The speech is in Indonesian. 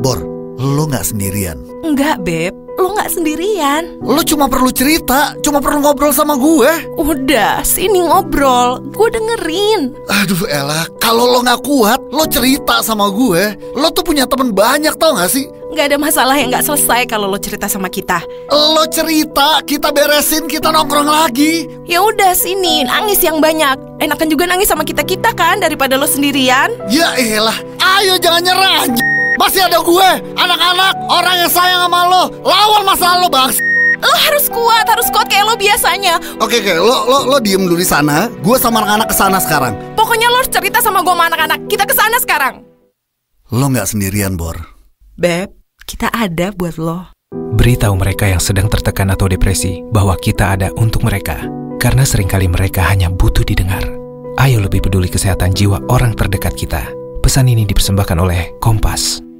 Bor, lo gak sendirian. Enggak, Beb. Lo gak sendirian. Lo cuma perlu cerita, cuma perlu ngobrol sama gue. Udah, sini ngobrol. Gue dengerin. Aduh Ella, kalau lo gak kuat, lo cerita sama gue. Lo tuh punya temen banyak, tau gak sih? Gak ada masalah yang gak selesai kalau lo cerita sama kita. Lo cerita, kita beresin, kita nongkrong lagi. Ya udah, sini nangis yang banyak. Enakan juga nangis sama kita-kita kan, daripada lo sendirian. Ya elah, ayo jangan nyerah. Masih ada gue, anak-anak, orang yang sayang sama lo. Lawan masalah lo, bang. Lo harus kuat kayak lo biasanya. Oke, lo diem dulu di sana. Gue sama anak-anak kesana sekarang. Pokoknya lo harus cerita sama gue sama anak-anak. Kita kesana sekarang. Lo gak sendirian, Bor. Beb, kita ada buat lo. Beritahu mereka yang sedang tertekan atau depresi bahwa kita ada untuk mereka. Karena seringkali mereka hanya butuh didengar. Ayo lebih peduli kesehatan jiwa orang terdekat kita. Pesan ini dipersembahkan oleh Kompas.